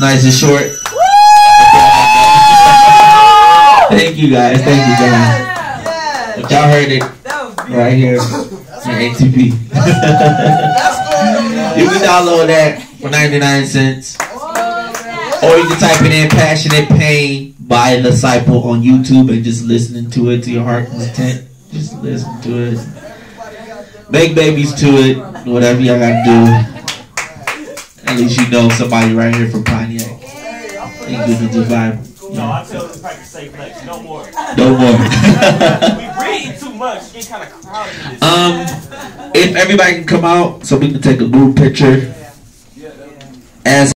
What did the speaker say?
nice and short. Thank you guys. Thank you guys. But y'all heard it right here on ATP. You can download that for 99 cents. Or you can type it in Passionate Pain by Disciple on YouTube and just listening to it to your heart's content. Just listen to it. Make babies to it. Whatever y'all gotta do. At least you know somebody right here from Pontiac. Ain't good to the vibe. No, I tell them to practice safe flex. No more. No more. We breathe too much. Get kind of crowded in this. If everybody can come out so we can take a group picture as